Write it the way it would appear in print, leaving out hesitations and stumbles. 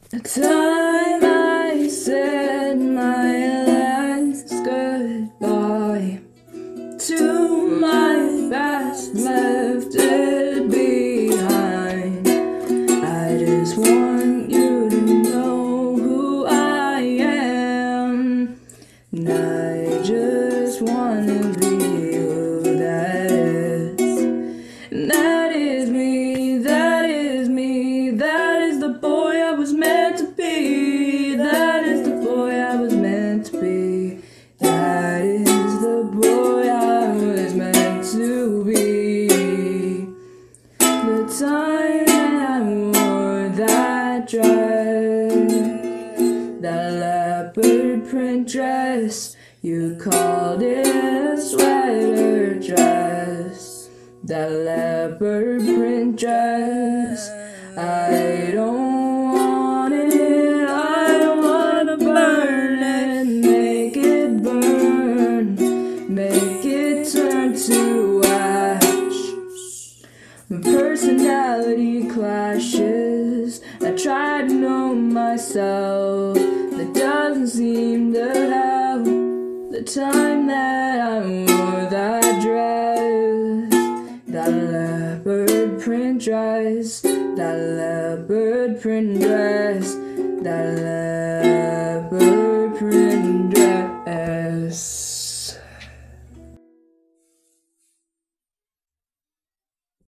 The time I said my last goodbye to my past, left it behind. I just want you to know who I am, and I just wanna be who that is. And that is me, that is me, that is the boy I was meant to be. That is the boy I was meant to be. That is the boy I was meant to be. The time that I wore that dress, that leopard print dress, you called it a sweater dress. That leopard print dress, I don't want it, I don't wanna burn it. Make it burn, make it turn to ash. My personality clashes, I try to know myself. That doesn't seem to help. The time that I wore that dress, that leopard print dress, that leopard print dress, that leopard print dress.